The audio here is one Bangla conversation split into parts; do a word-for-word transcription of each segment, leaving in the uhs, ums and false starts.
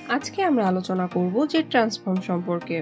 আজকে আমরা আলোচনা করব জেড ট্রান্সফর্ম সম্পর্কে।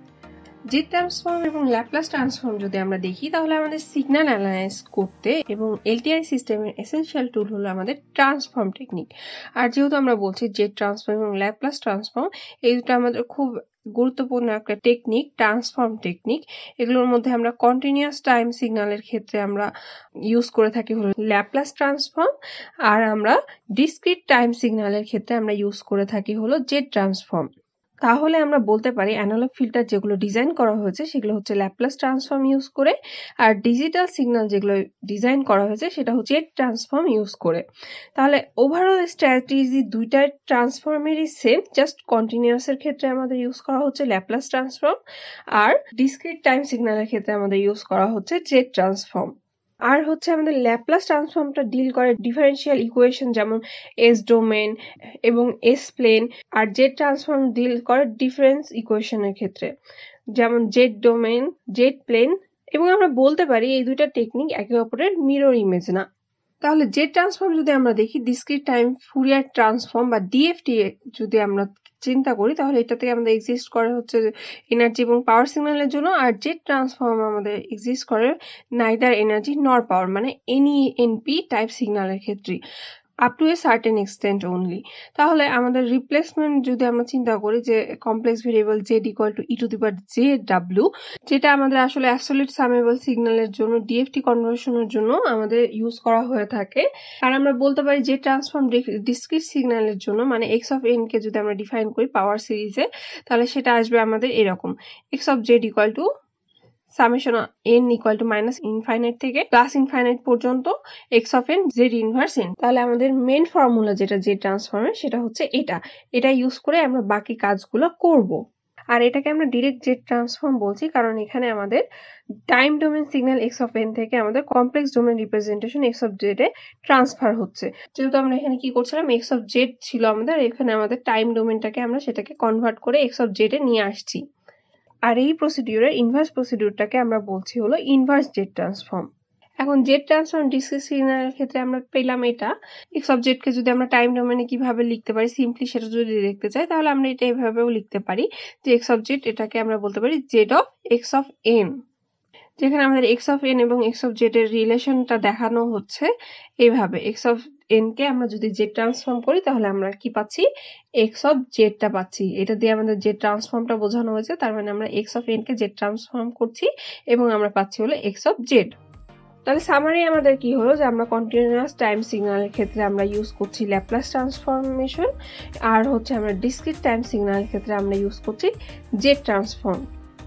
জেড ট্রান্সফর্ম এবং ল্যাপ্লাস ট্রান্সফর্ম যদি আমরা দেখি তাহলে আমাদের সিগন্যাল অ্যানালাইজ করতে এবং এলটিআই সিস্টেমের এসেনশিয়াল টুল হলো আমাদের ট্রান্সফর্ম টেকনিক। আর যেহেতু আমরা বলছি জেড ট্রান্সফর্ম এবং ল্যাপ্লাস ট্রান্সফর্ম এই দুটো আমাদের খুব গুরুত্বপূর্ণ একটা টেকনিক, ট্রান্সফর্ম টেকনিক। এগুলোর মধ্যে আমরা কন্টিনিউয়াস টাইম সিগন্যালের ক্ষেত্রে আমরা ইউজ করে থাকি হলো ল্যাপ্লাস ট্রান্সফর্ম, আর আমরা ডিসক্রিট টাইম সিগন্যালের ক্ষেত্রে আমরা ইউজ করে থাকি হলো জেড ট্রান্সফর্ম। তাহলে আমরা বলতে পারি অ্যানালগ ফিল্টার যেগুলো ডিজাইন করা হয়েছে সেগুলো হচ্ছে ল্যাপ্লাস ট্রান্সফর্ম ইউজ করে, আর ডিজিটাল সিগন্যাল যেগুলো ডিজাইন করা হয়েছে সেটা হচ্ছে জেড ট্রান্সফর্ম ইউজ করে। তাহলে ওভারঅল স্ট্র্যাটেজি দুইটা ট্রান্সফর্মেরই সেম, জাস্ট কন্টিনিউয়াসের ক্ষেত্রে আমাদের ইউজ করা হচ্ছে ল্যাপ্লাস ট্রান্সফর্ম, আর ডিসক্রিট টাইম সিগন্যালের ক্ষেত্রে আমাদের ইউজ করা হচ্ছে জেড ট্রান্সফর্ম। আর হচ্ছে আমাদের ল্যাপ্লাস ট্রান্সফর্মটা ডিল করে ডিফারেনশিয়াল ইকুয়েশন যেমন এস ডোমেন এবং এস প্লেন, আর জেড ট্রান্সফর্ম ডিল করে ডিফারেন্স ইকুয়েশনের ক্ষেত্রে যেমন জেড ডোমেন, জেড প্লেন। এবং আমরা বলতে পারি এই দুইটা টেকনিক একে অপরের মিরর ইমেজ না। তাহলে জেড ট্রান্সফর্ম যদি আমরা দেখি ডিসক্রিট টাইম ফুরিয়ার ট্রান্সফর্ম বা ডিএফটি যদি আমরা চিন্তা করি তাহলে এটাতে আমাদের এক্সিস্ট করে হচ্ছে এনার্জি এবং পাওয়ার সিগন্যালের জন্য, আর জেড ট্রান্সফর্ম আমাদের এক্সিস্ট করে নাইদার এনার্জি নর পাওয়ার, মানে এনি এনপি টাইপ সিগন্যালের ক্ষেত্রে up to a certain extent only. তাহলে আমাদের রিপ্লেসমেন্ট যদি আমরা চিন্তা করি যে complex variable Z equal to E to the power J W, যেটা আমাদের আসলে অ্যাবসলিউট সামেবল সিগন্যালের জন্য ডিএফটি কনভার্সনের জন্য আমাদের ইউজ করা হয়ে থাকে। আর আমরা বলতে পারি যে ট্রান্সফর্ম ডিসক্রিট সিগন্যালের জন্য মানে এক্স অফ এন কে যদি আমরা ডিফাইন করি পাওয়ার সিরিজে তাহলে সেটা আসবে আমাদের এরকম X of Z equal to summation N equal to minus infinite থেকে প্লাস ইনফাইনাইট পর্যন্ত X of N Z inverse N. তাহলে আমাদের মেন ফর্মুলা যেটা জেড ট্রান্সফর্মের সেটা হচ্ছে এটা এটা ইউজ করে আমরা বাকি কাজগুলো করব। আর এটাকে আমরা ডিরেক্ট জেড ট্রান্সফর্ম বলছি কারণ এখানে আমাদের time domain signal X of N থেকে আমাদের complex domain representation X of Z এ ট্রান্সফার হচ্ছে। যেহেতু আমরা এখানে কি করছিলাম এক্স অফ জেড ছিল আমাদের, এখানে আমাদের টাইম ডোমেনটাকে আমরা সেটাকে কনভার্ট করে এক্স অফ জেড এ নিয়ে আসছি। আর এই প্রসিডিউরের ইনভার্স প্রসিডিউরটাকে আমরা বলছি হলো ইনভার্স জেড ট্রান্সফর্ম। এখন জেড ট্রান্সফর্ম ডিসক্রিট সিগন্যালের ক্ষেত্রে আমরা পেলাম এটা এক্স অফ জেড কে যদি আমরা টাইম ডোমেনে কিভাবে লিখতে পারি সিম্পলি সেটা যদি দেখতে চাই তাহলে আমরা এটা এভাবেও লিখতে পারি যে এক্স অফ জেড এটাকে আমরা বলতে পারি Z of X of N, যেখানে আমাদের এক্স অফ এন এবং এক্স অফ জেড এর রিলেশনটা দেখানো হচ্ছে এইভাবে। এক্স অফ এন কে আমরা যদি জেড ট্রান্সফর্ম করি তাহলে আমরা কি পাচ্ছি এক্স অফ জেডটা পাচ্ছি। এটা দিয়ে আমাদের জেড ট্রান্সফর্মটা বোঝানো হয়েছে, তার মানে আমরা এক্স অফ এন কে জেড ট্রান্সফর্ম করছি এবং আমরা পাচ্ছি হলো এক্স অফ জেড। তাহলে সামারি আমাদের কি হলো যে আমরা কন্টিনিউয়াস টাইম সিগন্যালের ক্ষেত্রে আমরা ইউজ করছি ল্যাপ্লাস ট্রান্সফরমেশন, আর হচ্ছে আমরা ডিসক্রিট টাইম সিগন্যালের ক্ষেত্রে আমরা ইউজ করছি জেড ট্রান্সফর্ম।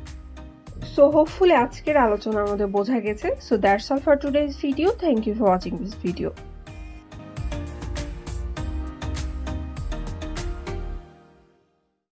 So hopefully আজকের আলোচনা আমাদের বোঝা গেছে। So that's all for today's video. Thank you for watching this video.